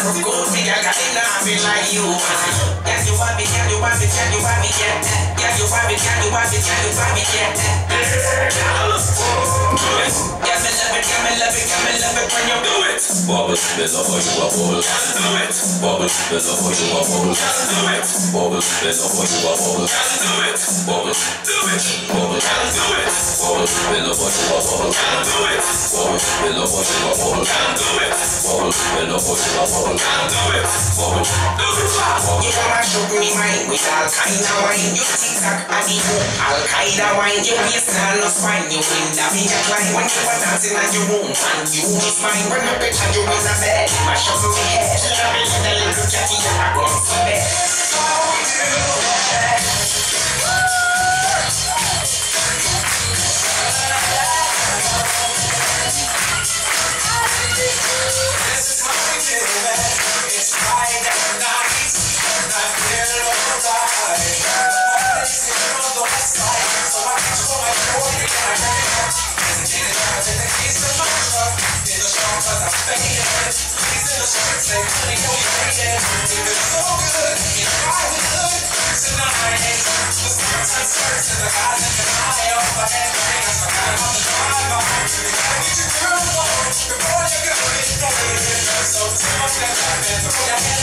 Good me, I got it now, feel like you. Can you want me, can you want me, can you want me, yeah. Can you want me, can you want me, can you want me, yeah. Yeah, me love it, yeah, me love it, yeah, me love it when you do it. Bubble, me love how you a bubble, do it. Bubble, me love how you a bubble, do it. Bubble, me love how you a bubble, do it. Bubble, do it. Bubble, do it. Bubble, me love how you a bubble, do it. Bubble, me love how you a bubble, do it. Bubble, me love how you a bubble, do it. Bubble, do it. You wanna shoot me mind with all kind of wine. You tic-tac and the boom, all kind of wine. You waste all no spine, you win that me a climb. When you were dancing on your room, and you is mine. When I bet you in a bed, my shuffle me head. Love me in a little catty, I go for bed. So